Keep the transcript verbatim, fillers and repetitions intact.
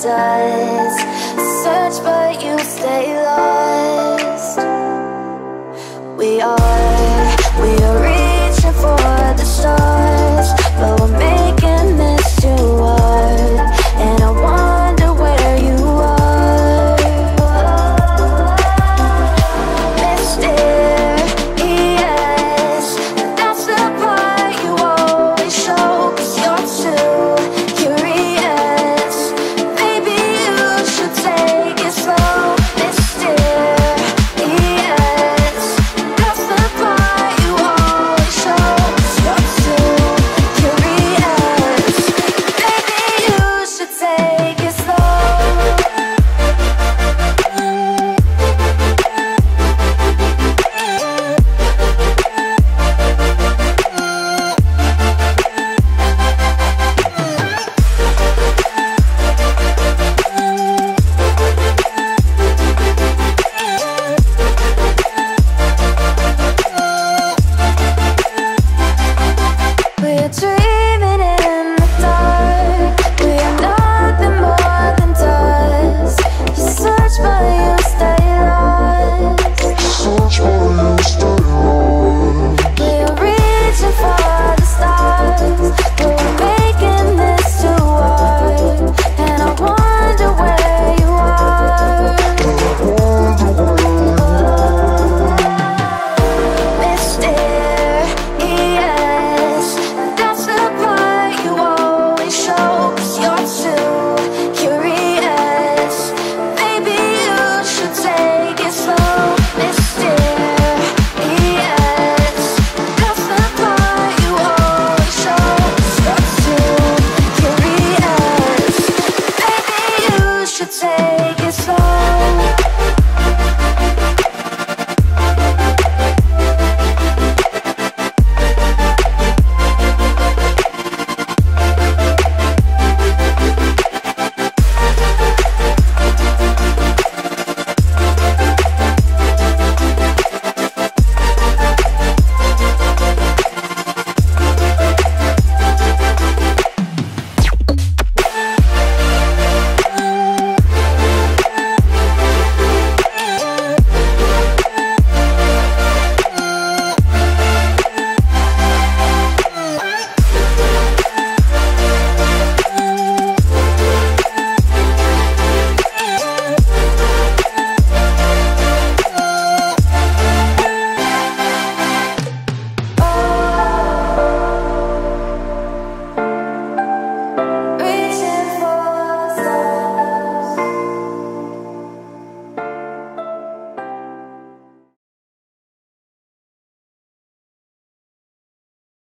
does. Search but you stay lost. We are, we are reaching for the stars, but we're making this too hard. And I wonder where you are. Mysterious, that's the part you always show. 'Cause you're too curious. Maybe you should take it slow. Mysterious, that's the part you always show. 'Cause you're too curious. Maybe you should take it slow. We're dreaming.